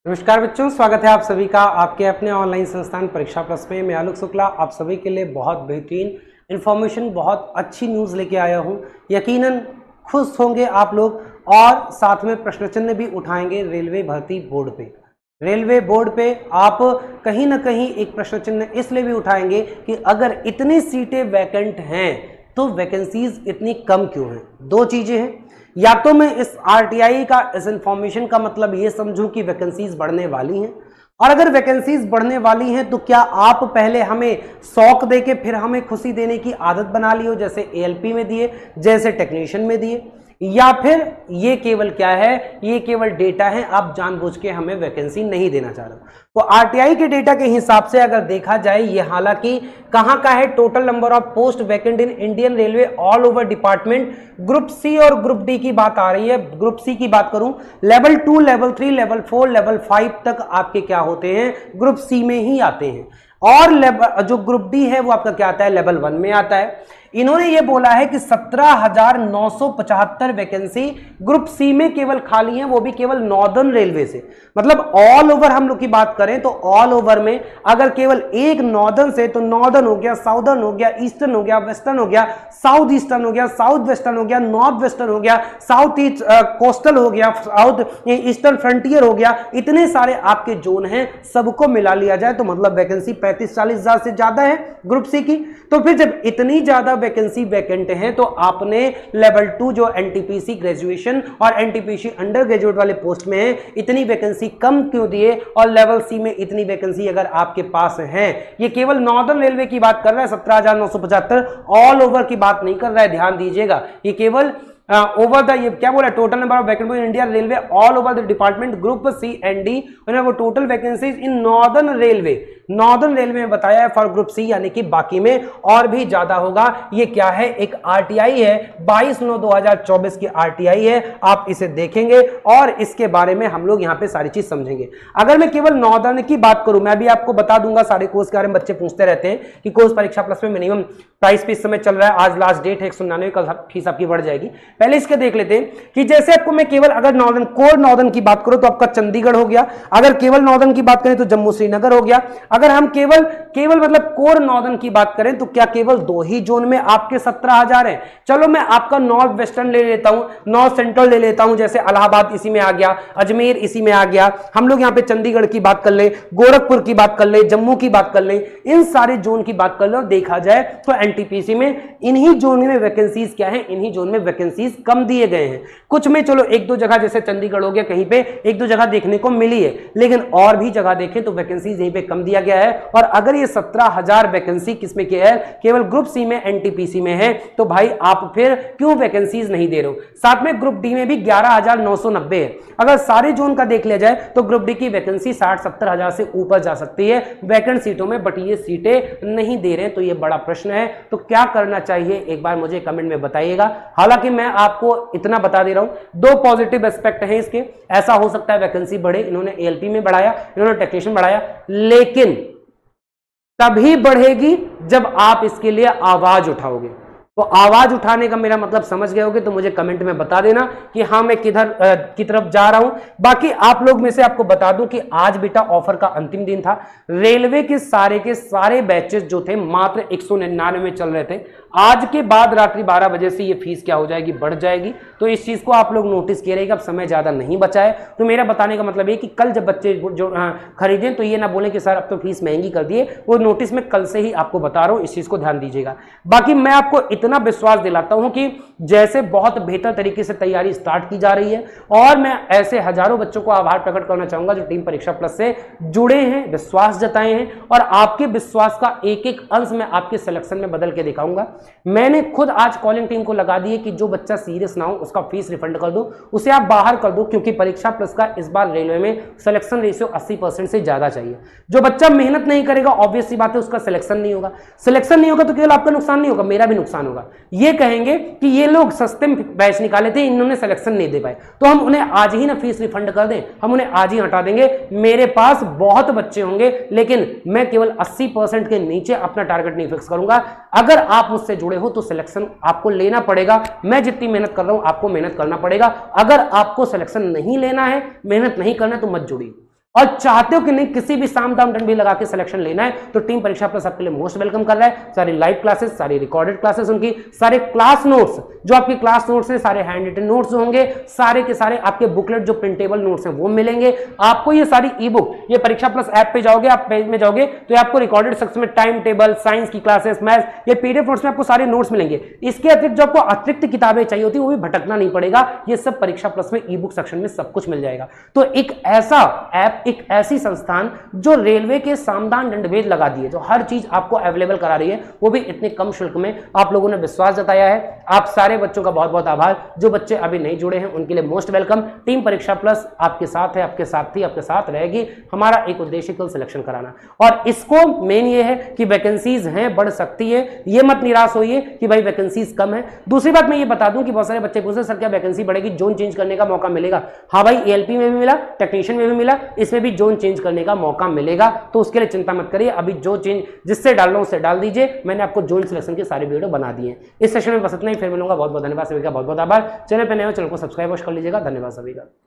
नमस्कार बच्चों, स्वागत है आप सभी का आपके अपने ऑनलाइन संस्थान परीक्षा प्लस में। मैं आलोक शुक्ला आप सभी के लिए बहुत बेहतरीन इन्फॉर्मेशन, बहुत अच्छी न्यूज़ लेके आया हूं। यकीनन खुश होंगे आप लोग और साथ में प्रश्न चिन्ह भी उठाएंगे रेलवे भर्ती बोर्ड पे। रेलवे बोर्ड पे आप कहीं ना कहीं एक प्रश्न चिन्ह इसलिए भी उठाएंगे कि अगर इतनी सीटें वैकेंट हैं तो वैकेंसीज इतनी कम क्यों हैं। दो चीज़ें हैं, या तो मैं इस आरटीआई का, इस इंफॉर्मेशन का मतलब ये समझूं कि वैकेंसीज बढ़ने वाली हैं, और अगर वैकेंसीज बढ़ने वाली हैं तो क्या आप पहले हमें शौक देके फिर हमें खुशी देने की आदत बना ली हो, जैसे एएलपी में दिए, जैसे टेक्नीशियन में दिए, या फिर ये केवल क्या है, ये केवल डेटा है, आप जानबूझ के हमें वैकेंसी नहीं देना चाह रहे हो। तो आरटीआई के डेटा के हिसाब से अगर देखा जाए, ये हालांकि कहां का है, total number of post vacant in Indian railway all over department, group C और ग्रुप डी की बात आ रही है। ग्रुप सी की बात करूं, लेवल 2, लेवल 3, लेवल 4, लेवल 5 तक आपके क्या होते हैं, ग्रुप सी में ही आते हैं, और जो ग्रुप डी है वो आपका क्या आता है, लेवल 1 में आता है। इन्होंने ये बोला है कि 17,975 वैकेंसी ग्रुप सी में केवल खाली हैं, वो भी केवल नॉर्दर्न रेलवे से। मतलब ऑल ओवर हम लोग की बात करें तो ऑल ओवर में अगर केवल एक नॉर्दर्न से, तो नॉर्दर्न हो गया, साउदर्न हो गया, ईस्टर्न हो गया, वेस्टर्न हो गया, साउथ ईस्टर्न हो गया, साउथ वेस्टर्न हो गया, नॉर्थ वेस्टर्न हो गया, साउथ ईस्ट कोस्टल हो गया, साउथ ईस्टर्न फ्रंटियर हो गया, इतने सारे आपके जोन हैं, सबको मिला लिया जाए तो मतलब वैकेंसी 35-40 हजार से ज्यादा है ग्रुप सी की। तो फिर जब इतनी ज्यादा वैकेंसी वैकेंट है तो आपने लेवल 2 जो एनटीपीसी ग्रेजुएशन और एनटीपीसी अंडर ग्रेजुएट वाले पोस्ट में है, इतनी वैकेंसी कम क्यों दिए, और लेवल सी में इतनी वैकेंसी अगर आपके पास है। ये केवल नॉर्दर्न रेलवे की बात कर रहा है, 17,975, ऑल ओवर की बात नहीं कर रहा है, ध्यान दीजिएगा। ये केवल ओवर द, ये क्या बोला, total number of vacant in India railway all over the department group C and D, वो total vacancies in northern railway, northern railway में बताया है फॉर ग्रुप सी, यानी कि बाकी में और भी ज्यादा होगा। ये क्या है, एक आरटीआई है, 22/9/2024 की आरटीआई है, आप इसे देखेंगे और इसके बारे में हम लोग यहाँ पे सारी चीज समझेंगे। अगर मैं केवल नॉर्दर्न की बात करूं, मैं भी आपको बता दूंगा सारे कोर्स के बारे में, बच्चे पूछते रहते हैं कि कोर्स परीक्षा प्लस में मिनिमम प्राइस पे इस समय चल रहा है, आज लास्ट डेट है 199, कल फीस आपकी बढ़ जाएगी। पहले इसके देख लेते हैं कि जैसे आपको मैं केवल अगर नॉर्दर्न, कोर नॉर्दर्न की बात करूं तो आपका चंडीगढ़ हो गया, अगर केवल नॉर्दर्न की बात करें तो जम्मू श्रीनगर हो गया, अगर हम केवल मतलब कोर नॉर्दर्न की बात करें तो क्या केवल 2 ही जोन में आपके 17,000 हैं। चलो मैं आपका नॉर्थ वेस्टर्न ले लेता हूं, नॉर्थ सेंट्रल ले लेता हूं, जैसे इलाहाबाद इसी में आ गया, अजमेर इसी में आ गया, हम लोग यहां पे चंडीगढ़ की बात कर ले, गोरखपुर की बात कर ले, जम्मू की बात कर ले, इन सारे जोन की बात कर लो। देखा जाए तो एनटीपीसी में इन्हीं जोन में वैकेंसीज क्या है, इन्हीं जोन में वैकेंसीज कम दिए गए हैं। कुछ में चलो 1-2 जगह जैसे चंडीगढ़ हो गया, कहीं पे 1-2 जगह देखने को मिली है, लेकिन और भी जगह देखें तो वैकेंसीज यहीं पे कम दिया गया है। और अगर ये 17,000 वैकेंसी किसमें की है, केवल ग्रुप सी में एनटीपीसी में है, तो भाई आप फिर क्यों वैकेंसीज नहीं दे रहे हो। साथ में ग्रुप डी में भी 11,990 है। अगर सारे जोन का देख लिया जाए तो ग्रुप डी की वैकेंसी 60-70 हजार से ऊपर जा सकती है वैकेंट सीटों में, बट ये सीटें नहीं दे रहे हैं, तो ये बड़ा प्रश्न है। तो क्या करना चाहिए एक बार मुझे कमेंट में बताइएगा। हालांकि मैं आपको इतना बता दे रहा हूं, 2 पॉजिटिव एस्पेक्ट हैं इसके। ऐसा हो सकता है वैकेंसी बढ़े, इन्होंने एएलपी में बढ़ाया, इन्होंने टेक्नीशियन बढ़ाया, लेकिन तभी बढ़ेगी जब आप इसके लिए आवाज उठाओगे। तो आवाज उठाने का मेरा मतलब समझ गए होगे, तो मुझे कमेंट में बता देना कि हाँ मैं किधर की तरफ जा रहा हूं। बाकी आप लोग में से आपको बता दूं कि आज बेटा ऑफर का अंतिम दिन था। रेलवे के सारे बैचेस जो थे मात्र 199 में चल रहे थे। आज के बाद रात्रि 12 बजे से ये फीस क्या हो जाएगी, बढ़ जाएगी। तो इस चीज को आप लोग नोटिस किए रहेगा। अब समय ज्यादा नहीं बचा है, तो मेरा बताने का मतलब ये कि कल जब बच्चे जो खरीदें तो ये ना बोले कि सर अब तो फीस महंगी कर दिए, वो नोटिस में कल से ही आपको बता रहा हूं, इस चीज को ध्यान दीजिएगा। बाकी मैं आपको इतना विश्वास दिलाता हूं कि जैसे बहुत बेहतर तरीके से तैयारी स्टार्ट की जा रही है, और मैं ऐसे हजारों बच्चों को आभार प्रकट करना चाहूंगा जो टीम परीक्षा प्लस से जुड़े हैं, विश्वास जताए हैं, और आपके विश्वास का एक-एक अंश मैं आपके सिलेक्शन में बदल के दिखाऊंगा। मैंने खुद आज कॉलिंग टीम को लगा दी है कि जो बच्चा सीरियस ना हो उसका फीस रिफंड कर दो, उसे आप बाहर कर दो, क्योंकि परीक्षा प्लस का इस बार रेलवे में सिलेक्शन रेशियो 80% से ज्यादा चाहिए। जो बच्चा मेहनत नहीं करेगा, ऑब्वियस सी बात है उसका सिलेक्शन नहीं होगा। सिलेक्शन नहीं होगा तो केवल आपका नुकसान नहीं होगा, मेरा भी नुकसान होगा। ये कहेंगे कि ये लोग सस्ते में बैच निकाले थे, इन्होंने सिलेक्शन नहीं दे पाए, तो हम उन्हें आज ही ना फीस रिफंड कर दें, हम उन्हें आज ही हटा देंगे। मेरे पास बहुत बच्चे होंगे, लेकिन मैं केवल 80% के नीचे अपना टारगेट नहीं फिक्स करूंगा। अगर आप मुझसे जुड़े हो तो सिलेक्शन आपको लेना पड़ेगा। मैं जितनी मेहनत कर रहा हूं आपको मेहनत करना पड़ेगा। अगर आपको सिलेक्शन नहीं लेना है, मेहनत नहीं करना, तो मत जुड़िए। और चाहते हो कि नहीं किसी भी साम दाम दंड भी लगा के सिलेक्शन लेना है, तो टीम परीक्षा प्लस आपके लिए मोस्ट वेलकम कर रहा है। सारी लाइव क्लासेस, सारी रिकॉर्डेड क्लासेस, उनकी सारे क्लास नोट्स जो आपके क्लास नोट्स हैं, सारे हैंड रिटन नोट्स होंगे, सारे के सारे आपके बुकलेट जो प्रिंटेबल नोट्स हैं वो मिलेंगे आपको। ये सारी ई बुक, ये परीक्षा प्लस ऐप पे जाओगे, आप पेज में जाओगे तो आपको रिकॉर्डेड सेक्शन में टाइम टेबल, साइंस की क्लासेस, मैथ्स, ये पीडीएफ नोट्स में आपको सारे नोट्स मिलेंगे। इसके अतिरिक्त जो आपको अतिरिक्त किताबें चाहिए होती है वो भी भटकना नहीं पड़ेगा, ये सब परीक्षा प्लस में ई बुक सेक्शन में सब कुछ मिल जाएगा। तो एक ऐसा ऐप, एक ऐसी संस्थान जो रेलवे के सामदान दंडभेद लगा दिए, जो हर चीज आपको अवेलेबल करा रही है, वो भी इतने कम शुल्क में। आप लोगों ने विश्वास जताया है, आप सारे बच्चों का बहुत बहुत आभार। जो बच्चे अभी नहीं जुड़े हैं उनके लिए most welcome. Team Pariksha plus आपके साथ है, आपके साथ थी, आपके साथ रहेगी। हमारा एक उद्देश्य केवल सिलेक्शन कराना, और इसको मेन ये है कि वैकेंसीज हैं, बढ़ सकती है, ये मत निराश होइए कि भाई वैकेंसीज कम है। दूसरी बात मैं ये बता दूं कि बहुत सारे बच्चे पूछते सर क्या वैकेंसी बढ़ेगी, जोन चेंज करने का मौका मिलेगा? हाँ भाई, एएलपी में भी मिला, टेक्नीशियन में भी मिला, इसमें भी जोन चेंज करने का मौका मिलेगा, तो उसके लिए चिंता मत करिए। अभी जो चेंज जिससे डाल रहा हूं उससे डाल दीजिए, मैंने आपको जोन सिलेक्शन के सारे वीडियो बना दिए। इस सेशन में बस इतना ही, फिर मिलूंगा। बहुत बहुत धन्यवाद सभी का, बहुत बहुत आभार। चैनल पर नए हो चैनल को सब्सक्राइब कर लीजिएगा। धन्यवाद सभी का।